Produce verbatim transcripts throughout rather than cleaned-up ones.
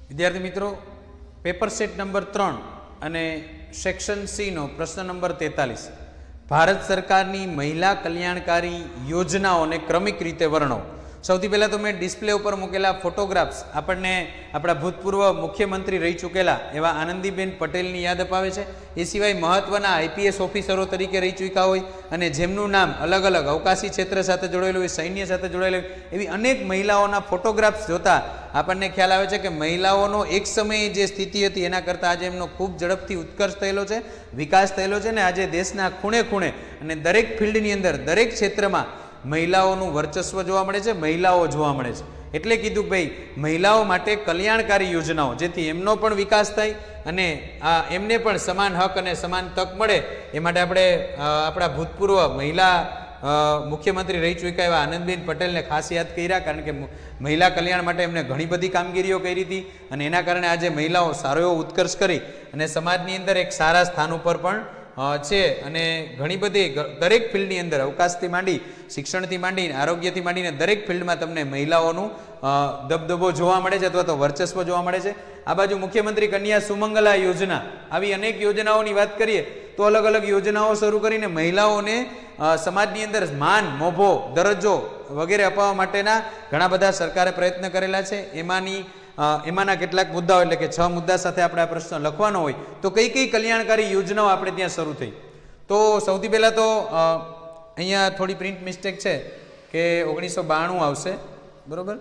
विद्यार्थी मित्रों, paper set number त्रण अने सेक्शन सी नो प्रश्न नंबर तेतालीस भारत सरकारनी महिला कल्याणकारी योजनाओने क्रमिक रीते वर्णो। सौथी पहला तो मैं डिस्प्ले पर मूकेला फोटोग्राफ्स आपने अपना भूतपूर्व मुख्यमंत्री रही चूकेला एवं आनंदीबेन पटेल की याद अपावे छे। ए सिवाय महत्वना आईपीएस ऑफिसरों तरीके रही चूक्या होय अने जेमनुं नाम अलग अलग अवकाशी क्षेत्र साथे जोड़ेलुं होय, सैन्य साथे जोड़ेलुं होय, एवी अनेक महिलाओना फोटोग्राफ्स जोता आपने ख्याल आवे छे के महिलाओनो एक समय जे स्थिति हती एना करता आज एमनो खूब झड़पथी उत्कर्ष थयेलो छे, विकास थयेलो छे ने आजे देशना खूणे खूणे अने दरेक फील्डनी अंदर दरेक क्षेत्रमां महिलाओनुं वर्चस्व जोवा मळे छे, महिलाओ जोवा मळे छे। एटले कीधुं भाई महिलाओ माटे कल्याणकारी योजनाओ जेथी एमनो पण विकास थाय अने आ एमने पण समान हक अने समान तक मळे ए माटे आपणे आपणा भूतपूर्व महिला मुख्यमंत्री रही चूक्या एवा आनंदबेन पटेल ने खास याद कर्या, कारण के महिला कल्याण माटे एमणे घणी बधी कामगीरीओ करी थी अने एना कारणे आज महिलाओ सारो एवो उत्कर्ष करी अने समाजनी अंदर एक सारा स्थान उपर पण छे अने घणी बधी दरेक फील्डनी अंदर अवकाशथी मांडी शिक्षणथी मांडी आरोग्यथी मांडीने दरेक फील्डमां तमने महिलाओनुं दबदबो जोवा मळे छे अथवा तो वर्चस्व जोवा मळे छे। आ बाजु मुख्यमंत्री कन्या सुमंगला योजना आवी अनेक योजनाओनी वात करीए तो अलग अलग योजनाओ शरू करीने महिलाओने समाजनी अंदर मान, मोभो, दरज्जो वगैरे अपाववा माटेना घणा बधा सरकारे प्रयत्न करेला छे। एमानी एमाना केटलाक मुद्दाओ एटले के छ मुद्दा साथे आपणे आ प्रश्न लखवानो होय तो कई कई कल्याणकारी योजनाओ आपणे त्यां शरू थई। तो सौथी पहेला तो अहींया थोड़ी प्रिंट मिस्टेक छे के ओगनीसो बाणु आवशे, बरोबर।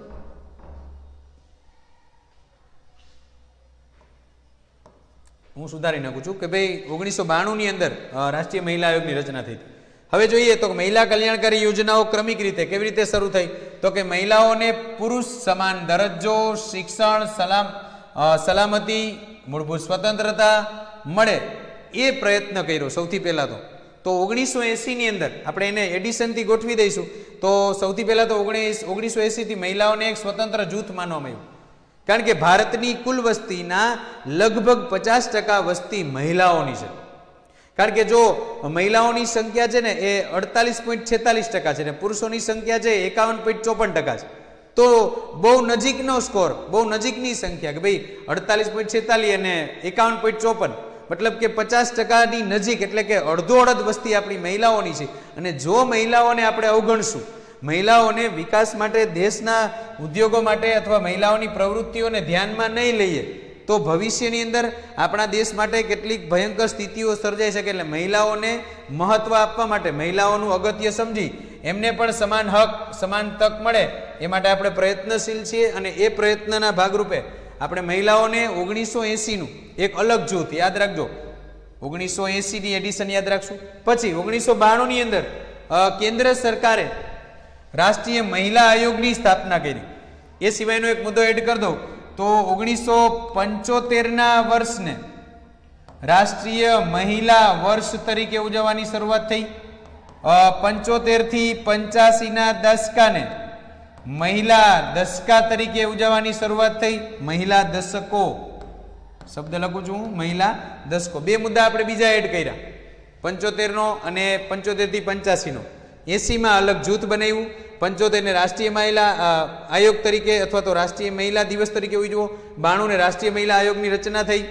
हूँ सुधारी नाखुं छुं के भाई ओगनीसो बाणु नी अंदर राष्ट्रीय महिला आयोगनी रचना थई। हवे जोईए तो महिला कल्याणकारी योजनाओ क्रमिक रीते केवी रीते शरू थई तो के महिलाओने पुरुष समान दरज्जो, शिक्षण, सलाम सलामती, मूलभूत स्वतंत्रता मळे ए प्रयत्न कर्यो सौथी पहेला तो तो ओगनीसो एसी नी अंदर आपणे एने एडिशन थी गोठवी दईशुं। तो सौथी पहेला तो ओगनीस ओगनीसो एसी थी महिलाओने एक स्वतंत्र जूथ मानवामां आव्युं, कारण के भारतनी कुल वस्तीना लगभग पचास टका वस्ती महिलाओनी छे। कारण के जो महिलाओनी संख्या है ने अड़तालीस पॉइंट छेतालीस टका है, पुरुषों संख्या है एकावन पॉइंट चौपन टका है। तो बहु नजीकनो स्कोर, बहु नजीकनी संख्या के भाई अड़तालीस पॉइंट छेतालीस ने एकावन पॉइंट चौपन मतलब के पचास टका नजीक एटले के अर्धो अड़ध वस्ती अपनी महिलाओनी छे। अने जो महिलाओने आपणे अवगणशुं, महिलाओने विकास माटे देशना उद्योगों माटे अथवा महिलाओनी प्रवृत्तिओने ध्यानमां नहीं लईए तो भविष्यनी अंदर आपणा देश माटे केटलीक भयंकर स्थितिओ सर्जाई शके। एटले महिलाओने महत्व आपवा माटे महिलाओनुं अगत्य समजी एमने पण समान हक, समान तक मळे ए माटे आपणे प्रयत्नशील छीए अने ए प्रयत्नना भागरूपे आपणे महिलाओने ओगनीसो एसी नुं एक अलग जूथ याद राखजो, ओगनीसो एसी नी एडिशन याद राखशुं। पछी ओगनीसो बाणु नी अंदर केंद्र सरकारे राष्ट्रीय महिला आयोगनी स्थापना करी। ए सिवायनो एक मुद्दो एड कर दो तो ओगनीसो पंचोतेर ना वर्ष ने राष्ट्रीय महिला वर्ष तरीके उजवવાની શરૂઆત થઈ। पंचोतेर थी पंचासी ना दशका ने महिला दशका तरीके उजवવાની શરૂઆત થઈ। महिला दशको शब्द लखું છું, महिला दशको। बे मुद्दा આપણે બીજા એડ કર્યા, पंचोतेर नो અને पंचोतेर થી पंचासी नो। एसी में अलग जूथ बनाव्યું, पंचोतेर ने राष्ट्रीय महिला आयोग तरीके अथवा तो राष्ट्रीय महिला दिवस तरीके उजवो, बाणु ने राष्ट्रीय महिला आयोग की रचना थई।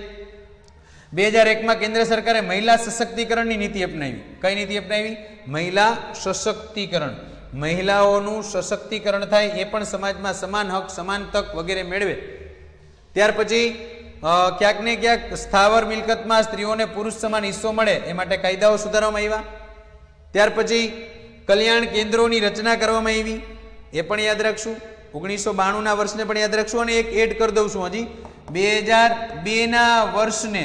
बे हज़ार एक में केंद्र सरकारे महिला सशक्तिकरण की नीति अपनावी। कई नीति अपनावी? महिला सशक्तिकरण। महिलाओं सशक्तिकरण थाय ए पण समाज में समान हक, समान तक वगैरह मेळवे। त्यार पछी क्यांक ने क्यांक स्थावर मिलकत में स्त्रीओं ने पुरुष समान हिस्सो मळे ए माटे कायदाओ सुधारवामां आव्या। त्यार पछी कल्याण केन्द्रों की रचना करवामां आवी, ए पण याद राखशुं। ओगनीसो बाणु ना वर्ष ने पण याद राखशुं अने एक एड कर दઉં છું हजी बे हज़ार बे ना वर्ष ने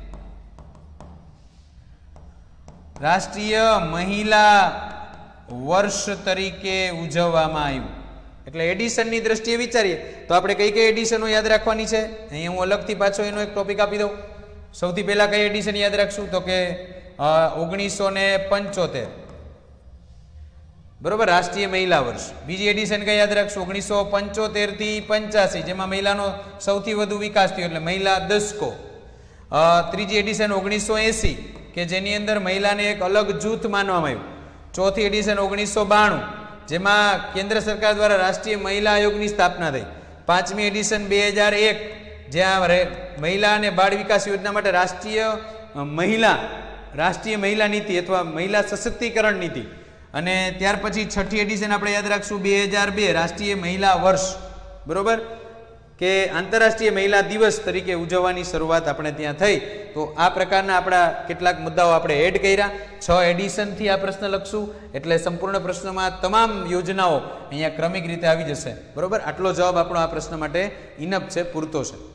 राष्ट्रीय महिला वर्ष तरीके उजववामां आव्युं। એટલે એડિશન ની દ્રષ્ટિએ વિચારીએ તો આપણે કઈ કઈ એડિશનો યાદ રાખવાની છે, અહીં હું અલગથી પાછો એનો એક ટોપિક આપી દઉં। સૌથી પહેલા કઈ એડિશન યાદ રાખશું તો કે ઓગણીસો ને પંચોતેર, बराबर, राष्ट्रीय महिला वर्ष। बीजी एडिशन कई याद रखशो ओगनीसो पंचोतेर थी पंचासी जेमां महिलानो सौथी वधु विकास थयो एटले महिला दशको। त्रीजी एडिशन ओगनीसो एसी के जेनी अंदर महिलाने एक अलग जूथ मानवामां आव्युं। चौथी एडिशन ओगनीसो बाणु जेमां केंद्र सरकार द्वारा राष्ट्रीय महिला आयोगनी स्थापना थई। पांचमी एडिशन बे हज़ार एक જ્યાં મહિલા અને બાળ વિકાસ યોજના માટે રાષ્ટ્રીય મહિલા રાષ્ટ્રીય મહિલા નીતિ અથવા મહિલા સશક્તિકરણ નીતિ, અને ત્યાર પછી છઠ્ઠી એડિશન આપણે યાદ રાખશું બે હજાર બે રાષ્ટ્રીય મહિલા વર્ષ, બરોબર, કે આંતરરાષ્ટ્રીય મહિલા દિવસ તરીકે ઉજવવાની શરૂઆત આપણે ત્યાં થઈ. તો આ પ્રકારના આપણા કેટલાક મુદ્દાઓ આપણે એડ કર્યા. છ એડિશનથી આ પ્રશ્ન લખશું એટલે સંપૂર્ણ પ્રશ્નમાં તમામ યોજનાઓ અહીંયા ક્રમિક રીતે આવી જશે, બરોબર. આટલો જવાબ આપણો આ પ્રશ્ન માટે ઇનફ છે, પૂરતો છે.